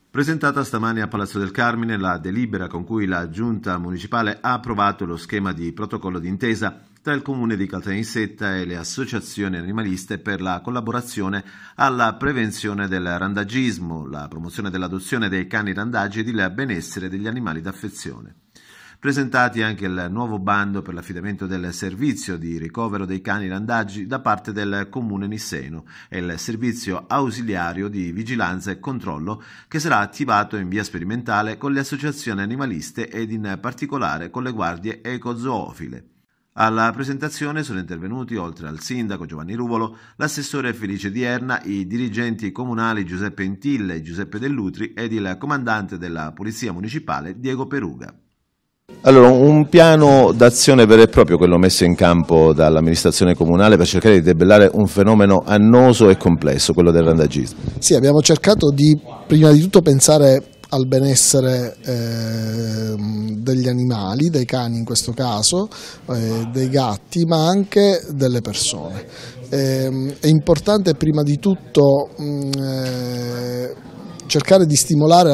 Presentata stamani a Palazzo del Carmine la delibera con cui la Giunta Municipale ha approvato lo schema di protocollo d'intesa tra il Comune di Caltanissetta e le associazioni animaliste per la collaborazione alla prevenzione del randagismo, la promozione dell'adozione dei cani randagi ed il benessere degli animali d'affezione. Presentati anche il nuovo bando per l'affidamento del servizio di ricovero dei cani randagi da parte del Comune Nisseno e il servizio ausiliario di vigilanza e controllo che sarà attivato in via sperimentale con le associazioni animaliste ed in particolare con le guardie ecozoofile. Alla presentazione sono intervenuti, oltre al sindaco Giovanni Ruvolo, l'assessore Felice Dierna, i dirigenti comunali Giuseppe Intille e Giuseppe Dell'Utri ed il comandante della Polizia Municipale Diego Peruga. Allora, un piano d'azione vero e proprio, quello messo in campo dall'amministrazione comunale per cercare di debellare un fenomeno annoso e complesso, quello del randagismo. Sì, abbiamo cercato di prima di tutto pensare al benessere degli animali, dei cani in questo caso, dei gatti, ma anche delle persone. È importante prima di tutto cercare di stimolare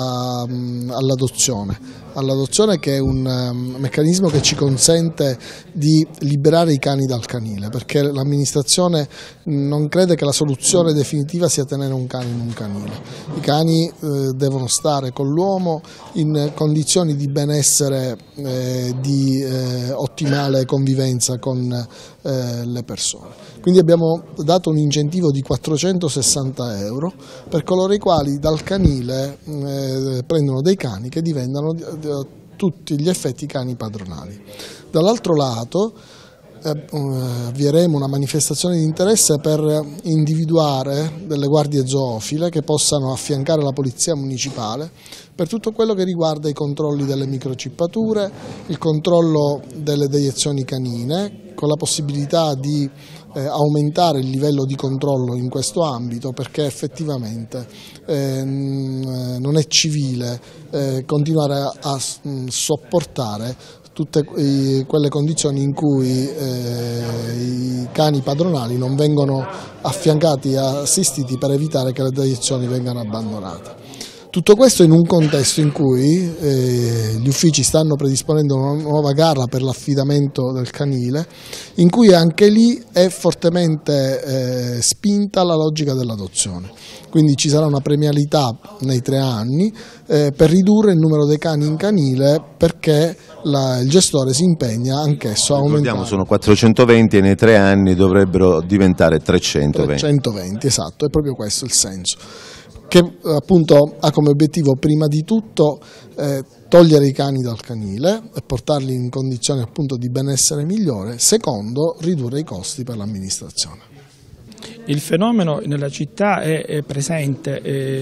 all'adozione che è un meccanismo che ci consente di liberare i cani dal canile, perché l'amministrazione non crede che la soluzione definitiva sia tenere un cane in un canile. I cani devono stare con l'uomo in condizioni di benessere, di ottimale convivenza con le persone. Quindi abbiamo dato un incentivo di 460 euro per coloro i quali dal canile prendono dei cani che diventano a tutti gli effetti cani padronali. Dall'altro lato avvieremo una manifestazione di interesse per individuare delle guardie zoofile che possano affiancare la polizia municipale per tutto quello che riguarda i controlli delle microcippature, il controllo delle deiezioni canine, con la possibilità di aumentare il livello di controllo in questo ambito, perché effettivamente non è civile continuare a sopportare tutte quelle condizioni in cui i cani padronali non vengono affiancati e assistiti per evitare che le deiezioni vengano abbandonate. Tutto questo in un contesto in cui gli uffici stanno predisponendo una nuova gara per l'affidamento del canile, in cui anche lì è fortemente spinta la logica dell'adozione. Quindi ci sarà una premialità nei 3 anni per ridurre il numero dei cani in canile, perché il gestore si impegna anch'esso a aumentare. Ricordiamo, sono 420 e nei 3 anni dovrebbero diventare 320. 320, esatto, è proprio questo il senso, che appunto ha come obiettivo prima di tutto togliere i cani dal canile e portarli in condizioni appunto di benessere migliore, secondo ridurre i costi per l'amministrazione. Il fenomeno nella città è presente,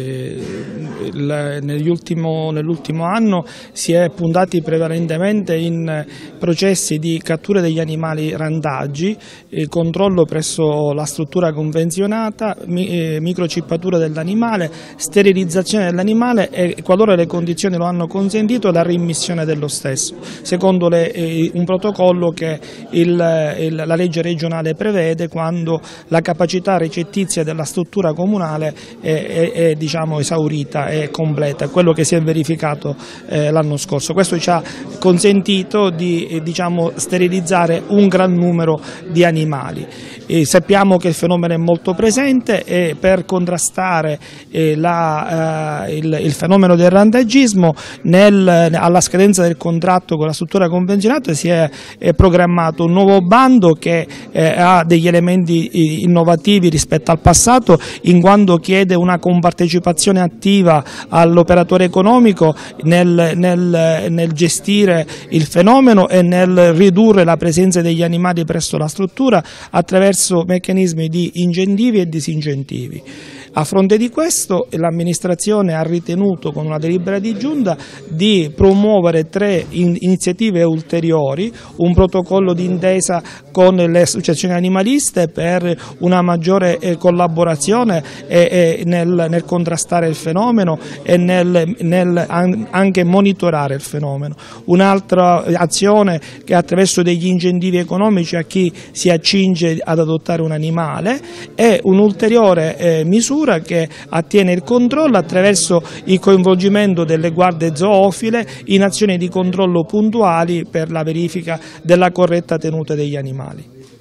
nell'ultimo anno si è puntati prevalentemente in processi di cattura degli animali randagi, controllo presso la struttura convenzionata, microcippatura dell'animale, sterilizzazione dell'animale e, qualora le condizioni lo hanno consentito, la rimmissione dello stesso, secondo un protocollo che la legge regionale prevede quando la capacità ricettizia della struttura comunale è diciamo, esaurita, è completa, quello che si è verificato l'anno scorso. Questo ci ha consentito di sterilizzare un gran numero di animali. Sappiamo che il fenomeno è molto presente e per contrastare il fenomeno del randagismo alla scadenza del contratto con la struttura convenzionata si è programmato un nuovo bando che ha degli elementi innovativi rispetto al passato, in quanto chiede una compartecipazione attiva all'operatore economico nel gestire il fenomeno e nel ridurre la presenza degli animali presso la struttura attraverso meccanismi di incentivi e disincentivi. A fronte di questo l'amministrazione ha ritenuto con una delibera di giunta di promuovere 3 iniziative ulteriori, un protocollo d'intesa con le associazioni animaliste per una maggiore collaborazione nel contrastare il fenomeno e anche monitorare il fenomeno. Un'altra azione che attraverso degli incentivi economici a chi si accinge ad adottare un animale e un'ulteriore misura struttura che attiene il controllo attraverso il coinvolgimento delle guardie zoofile in azioni di controllo puntuali per la verifica della corretta tenuta degli animali.